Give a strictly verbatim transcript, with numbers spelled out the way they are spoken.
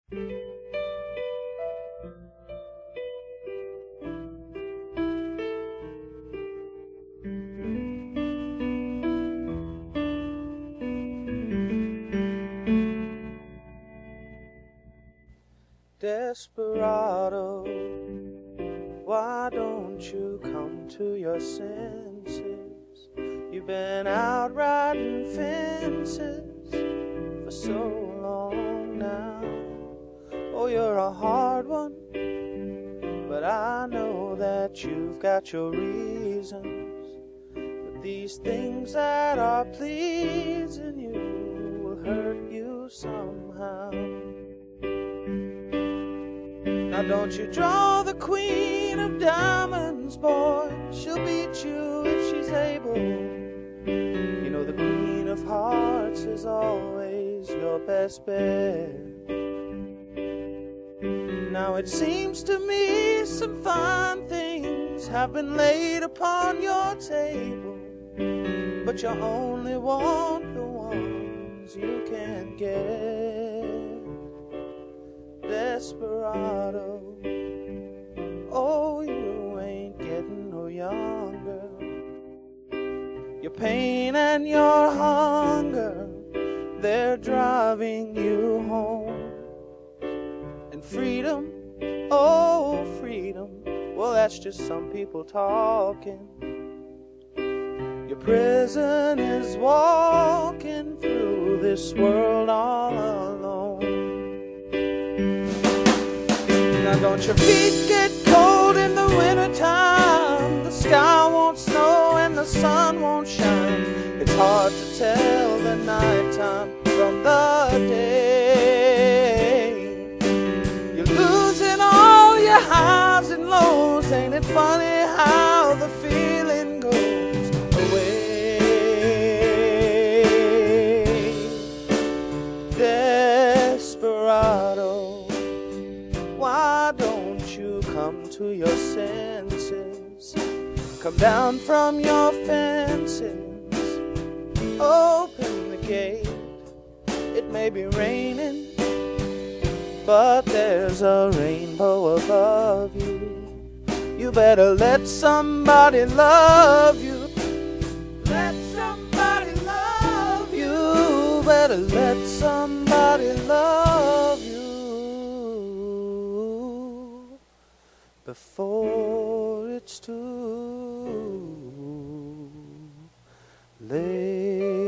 Desperado, why don't you come to your senses? You've been out riding fences for so long now. Oh, you're a hard one, but I know that you've got your reasons. But these things that are pleasing you will hurt you somehow. Now don't you draw the queen of diamonds, boy. She'll beat you if she's able. You know the queen of hearts is always your best bet. Now it seems to me some fine things have been laid upon your table, but you only want the ones you can get. Desperado, oh, you ain't getting no younger. Your pain and your hunger, they're driving you home. And freedom, oh, freedom, well, that's just some people talking. Your prison is walking through this world all alone. Now don't your feet get cold in the wintertime? The sky won't snow and the sun won't shine. It's hard to tell the nighttime from the day. You're losing all your highs and lows. Ain't it funny how the feeling goes away? Desperado, why don't you come to your senses? Come down from your fences, open the gate. It may be raining, but there's a rainbow above you. You better let somebody love you. Let somebody love you. Better let somebody love you before it's too late.